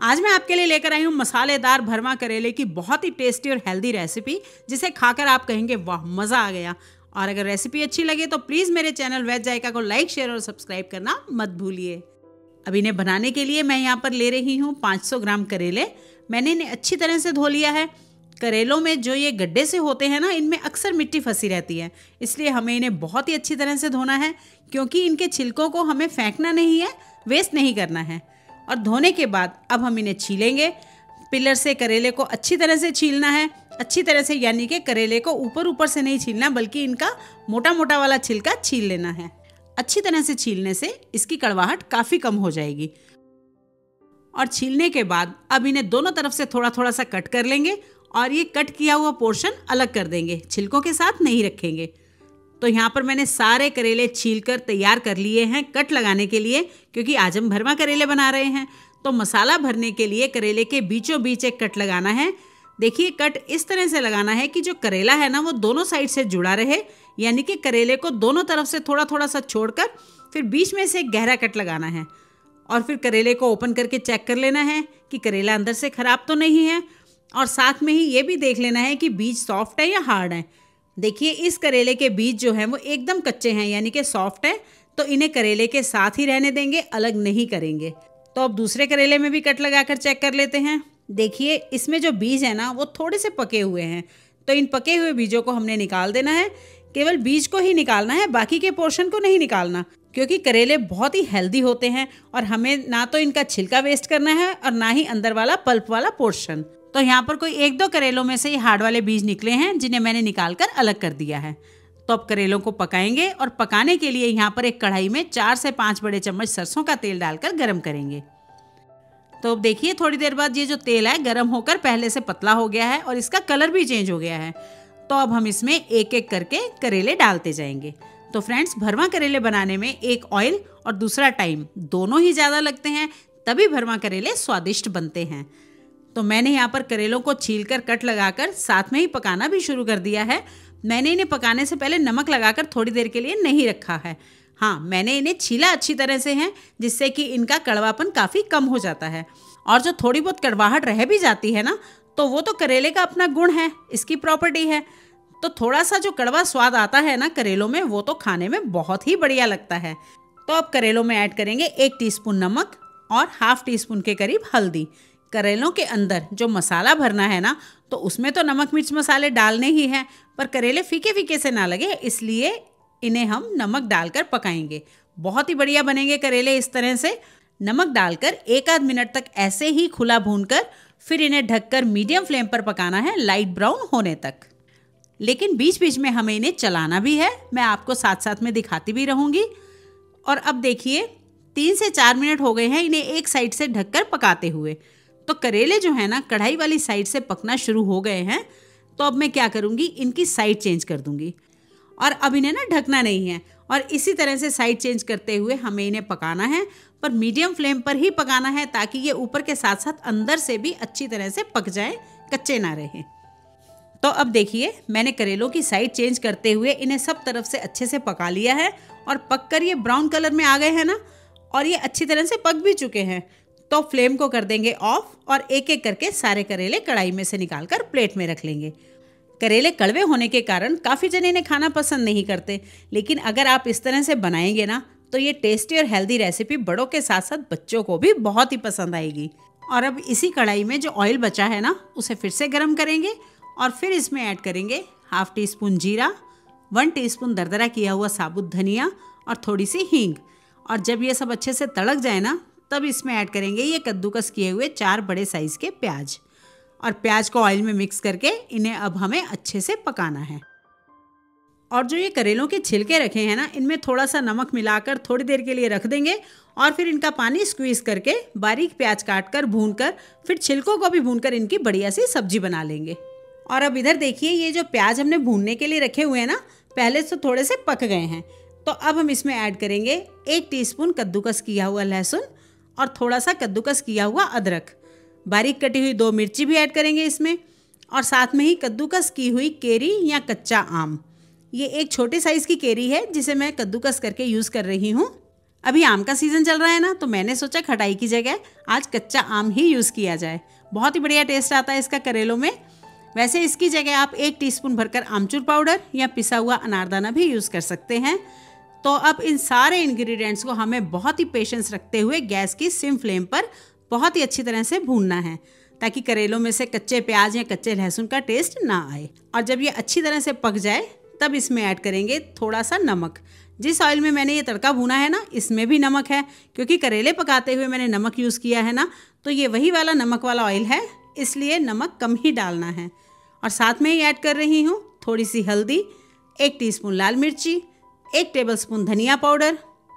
आज मैं आपके लिए लेकर आई हूँ मसालेदार भरमा करेले की बहुत ही टेस्टी और हेल्दी रेसिपी, जिसे खाकर आप कहेंगे वाह मज़ा आ गया। और अगर रेसिपी अच्छी लगे तो प्लीज़ मेरे चैनल वेज जायका को लाइक, शेयर और सब्सक्राइब करना मत भूलिए। अब इन्हें बनाने के लिए मैं यहाँ पर ले रही हूँ 500 ग्राम करेले। मैंने इन्हें अच्छी तरह से धो लिया है। करेलों में जो ये गड्ढे से होते हैं ना, इनमें अक्सर मिट्टी फंसी रहती है, इसलिए हमें इन्हें बहुत ही अच्छी तरह से धोना है, क्योंकि इनके छिलकों को हमें फेंकना नहीं है, वेस्ट नहीं करना है। और धोने के बाद अब हम इन्हें छीलेंगे। पिलर से करेले को अच्छी तरह से छीलना है, अच्छी तरह से, यानी कि करेले को ऊपर ऊपर से नहीं छीलना, बल्कि इनका मोटा मोटा वाला छिलका छील लेना है। अच्छी तरह से छीलने से इसकी कड़वाहट काफ़ी कम हो जाएगी। और छीलने के बाद अब इन्हें दोनों तरफ से थोड़ा थोड़ा सा कट कर लेंगे और ये कट किया हुआ पोर्शन अलग कर देंगे, छिलकों के साथ नहीं रखेंगे। तो यहाँ पर मैंने सारे करेले छीलकर तैयार कर लिए हैं कट लगाने के लिए, क्योंकि आज हम भरमा करेले बना रहे हैं। तो मसाला भरने के लिए करेले के बीचों बीच एक कट लगाना है। देखिए, कट इस तरह से लगाना है कि जो करेला है ना, वो दोनों साइड से जुड़ा रहे, यानी कि करेले को दोनों तरफ से थोड़ा थोड़ा सा छोड़कर फिर बीच में से एक गहरा कट लगाना है। और फिर करेले को ओपन करके चेक कर लेना है कि करेला अंदर से ख़राब तो नहीं है, और साथ में ही ये भी देख लेना है कि बीज सॉफ्ट है या हार्ड है। देखिए, इस करेले के बीज जो हैं वो एकदम कच्चे हैं, यानी कि सॉफ्ट है, तो इन्हें करेले के साथ ही रहने देंगे, अलग नहीं करेंगे। तो अब दूसरे करेले में भी कट लगाकर चेक कर लेते हैं। देखिए, इसमें जो बीज है ना, वो थोड़े से पके हुए हैं, तो इन पके हुए बीजों को हमने निकाल देना है। केवल बीज को ही निकालना है, बाकी के पोर्शन को नहीं निकालना, क्योंकि करेले बहुत ही हेल्दी होते हैं और हमें ना तो इनका छिलका वेस्ट करना है और ना ही अंदर वाला पल्प वाला पोर्शन। तो यहाँ पर कोई एक दो करेलों में से ये हार्ड वाले बीज निकले हैं, जिन्हें मैंने निकाल कर अलग कर दिया है। तो अब करेलों को पकाएंगे, और पकाने के लिए यहाँ पर एक कढ़ाई में 4 से 5 बड़े चम्मच सरसों का तेल डालकर गर्म करेंगे। तो अब देखिए, थोड़ी देर बाद ये जो तेल है गर्म होकर पहले से पतला हो गया है और इसका कलर भी चेंज हो गया है। तो अब हम इसमें एक एक करके करेले डालते जाएंगे। तो फ्रेंड्स, भरमा करेले बनाने में एक ऑयल और दूसरा टाइम दोनों ही ज़्यादा लगते हैं, तभी भरमा करेले स्वादिष्ट बनते हैं। तो मैंने यहाँ पर करेलों को छीलकर कट लगाकर साथ में ही पकाना भी शुरू कर दिया है। मैंने इन्हें पकाने से पहले नमक लगाकर थोड़ी देर के लिए नहीं रखा है। हाँ, मैंने इन्हें छीला अच्छी तरह से है, जिससे कि इनका कड़वापन काफ़ी कम हो जाता है। और जो थोड़ी बहुत कड़वाहट रह भी जाती है ना, तो वो तो करेले का अपना गुण है, इसकी प्रॉपर्टी है। तो थोड़ा सा जो कड़वा स्वाद आता है ना करेलों में, वो तो खाने में बहुत ही बढ़िया लगता है। तो अब करेलों में ऐड करेंगे 1 टीस्पून नमक और ½ टीस्पून के करीब हल्दी। करेलों के अंदर जो मसाला भरना है ना, तो उसमें तो नमक मिर्च मसाले डालने ही हैं, पर करेले फीके फीके से ना लगे, इसलिए इन्हें हम नमक डालकर पकाएंगे। बहुत ही बढ़िया बनेंगे करेले इस तरह से। नमक डालकर 1 आध मिनट तक ऐसे ही खुला भूनकर फिर इन्हें ढककर मीडियम फ्लेम पर पकाना है, लाइट ब्राउन होने तक। लेकिन बीच बीच में हमें इन्हें चलाना भी है, मैं आपको साथ साथ में दिखाती भी रहूँगी। और अब देखिए, 3 से 4 मिनट हो गए हैं इन्हें एक साइड से ढककर पकाते हुए। तो करेले जो है ना, कढ़ाई वाली साइड से पकना शुरू हो गए हैं। तो अब मैं क्या करूँगी, इनकी साइड चेंज कर दूँगी। और अब इन्हें ना ढकना नहीं है, और इसी तरह से साइड चेंज करते हुए हमें इन्हें पकाना है, पर मीडियम फ्लेम पर ही पकाना है, ताकि ये ऊपर के साथ साथ अंदर से भी अच्छी तरह से पक जाए, कच्चे ना रहें। तो अब देखिए, मैंने करेलों की साइड चेंज करते हुए इन्हें सब तरफ से अच्छे से पका लिया है, और पककर ये ब्राउन कलर में आ गए हैं ना, और ये अच्छी तरह से पक भी चुके हैं। तो फ्लेम को कर देंगे ऑफ, और एक एक करके सारे करेले कढ़ाई में से निकालकर प्लेट में रख लेंगे। करेले कड़वे होने के कारण काफ़ी जने इन्हें खाना पसंद नहीं करते, लेकिन अगर आप इस तरह से बनाएंगे ना, तो ये टेस्टी और हेल्दी रेसिपी बड़ों के साथ साथ बच्चों को भी बहुत ही पसंद आएगी। और अब इसी कढ़ाई में जो ऑयल बचा है ना, उसे फिर से गर्म करेंगे, और फिर इसमें ऐड करेंगे ½ टीस्पून जीरा, 1 टीस्पून दरदरा किया हुआ साबुत धनिया और थोड़ी सी हींग। और जब ये सब अच्छे से तड़क जाए ना, तब इसमें ऐड करेंगे ये कद्दूकस किए हुए 4 बड़े साइज़ के प्याज। और प्याज को ऑयल में मिक्स करके इन्हें अब हमें अच्छे से पकाना है। और जो ये करेलों के छिलके रखे हैं ना, इनमें थोड़ा सा नमक मिलाकर थोड़ी देर के लिए रख देंगे, और फिर इनका पानी स्क्वीज़ करके बारीक प्याज काटकर भूनकर फिर छिलकों को भी भूनकर इनकी बढ़िया सी सब्जी बना लेंगे। और अब इधर देखिए, ये जो प्याज हमने भूनने के लिए रखे हुए हैं ना, पहले से थोड़े से पक गए हैं। तो अब हम इसमें ऐड करेंगे 1 टीस्पून कद्दूकस किया हुआ लहसुन और थोड़ा सा कद्दूकस किया हुआ अदरक। बारीक कटी हुई 2 मिर्ची भी ऐड करेंगे इसमें, और साथ में ही कद्दूकस की हुई केरी या कच्चा आम। ये एक छोटे साइज़ की केरी है, जिसे मैं कद्दूकस करके यूज़ कर रही हूँ। अभी आम का सीज़न चल रहा है ना, तो मैंने सोचा खटाई की जगह आज कच्चा आम ही यूज़ किया जाए। बहुत ही बढ़िया टेस्ट आता है इसका करेलों में। वैसे इसकी जगह आप 1 टीस्पून भरकर आमचूर पाउडर या पिसा हुआ अनारदाना भी यूज़ कर सकते हैं। तो अब इन सारे इंग्रेडिएंट्स को हमें बहुत ही पेशेंस रखते हुए गैस की सिम फ्लेम पर बहुत ही अच्छी तरह से भूनना है, ताकि करेलों में से कच्चे प्याज या कच्चे लहसुन का टेस्ट ना आए। और जब ये अच्छी तरह से पक जाए तब इसमें ऐड करेंगे थोड़ा सा नमक। जिस ऑयल में मैंने ये तड़का भुना है ना, इसमें भी नमक है, क्योंकि करेले पकाते हुए मैंने नमक यूज़ किया है ना, तो ये वही वाला नमक वाला ऑयल है, इसलिए नमक कम ही डालना है। और साथ में ही ऐड कर रही हूँ थोड़ी सी हल्दी, 1 टीस्पून लाल मिर्ची, 1 टेबलस्पून धनिया पाउडर,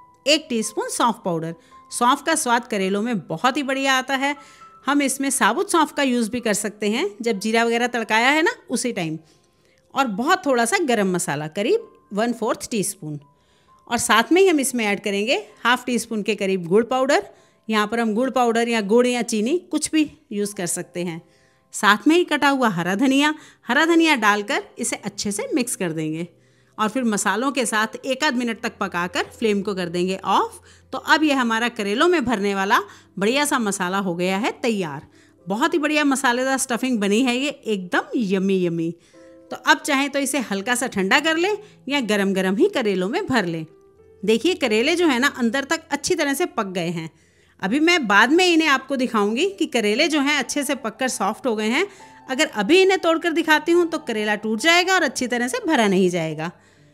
1 टीस्पून सौंफ पाउडर। सौंफ का स्वाद करेलों में बहुत ही बढ़िया आता है। हम इसमें साबुत सौंफ का यूज़ भी कर सकते हैं, जब जीरा वगैरह तड़काया है ना उसी टाइम। और बहुत थोड़ा सा गरम मसाला, करीब 1/4 टीस्पून। और साथ में ही हम इसमें ऐड करेंगे 1/2 टीस्पून के करीब गुड़ पाउडर। यहाँ पर हम गुड़ पाउडर या गुड़ या चीनी कुछ भी यूज़ कर सकते हैं। साथ में ही कटा हुआ हरा धनिया डालकर इसे अच्छे से मिक्स कर देंगे और फिर मसालों के साथ 1 आध मिनट तक पकाकर फ्लेम को कर देंगे ऑफ। तो अब ये हमारा करेलों में भरने वाला बढ़िया सा मसाला हो गया है तैयार। बहुत ही बढ़िया मसालेदार स्टफिंग बनी है ये, एकदम यम्मी यम्मी। तो अब चाहें तो इसे हल्का सा ठंडा कर लें या गरम गरम ही करेलों में भर लें। देखिए करेले जो है ना अंदर तक अच्छी तरह से पक गए हैं। अभी मैं बाद में इन्हें आपको दिखाऊंगी कि करेले जो हैं अच्छे से पककर सॉफ्ट हो गए हैं। अगर अभी इन्हें तोड़कर दिखाती हूँ तो करेला टूट जाएगा और अच्छी तरह से भरा नहीं जाएगा।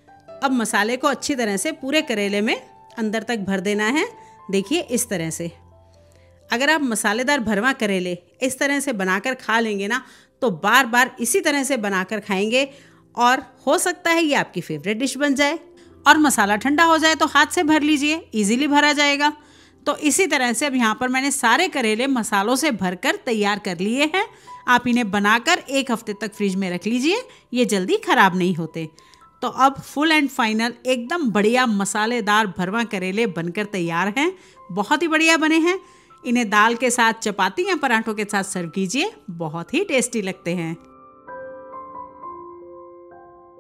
अब मसाले को अच्छी तरह से पूरे करेले में अंदर तक भर देना है। देखिए इस तरह से। अगर आप मसालेदार भरवा करेले इस तरह से बनाकर खा लेंगे ना, तो बार बार इसी तरह से बनाकर खाएंगे और हो सकता है ये आपकी फेवरेट डिश बन जाए। और मसाला ठंडा हो जाए तो हाथ से भर लीजिए, इजीली भरा जाएगा। तो इसी तरह से अब यहाँ पर मैंने सारे करेले मसालों से भरकर तैयार कर लिए हैं। आप इन्हें बनाकर 1 हफ्ते तक फ्रिज में रख लीजिए, ये जल्दी ख़राब नहीं होते। तो अब फुल एंड फाइनल एकदम बढ़िया मसालेदार भरवा करेले बनकर तैयार हैं। बहुत ही बढ़िया बने हैं। इन्हें दाल के साथ, चपाती या पराठों के साथ सर्व कीजिए, बहुत ही टेस्टी लगते हैं।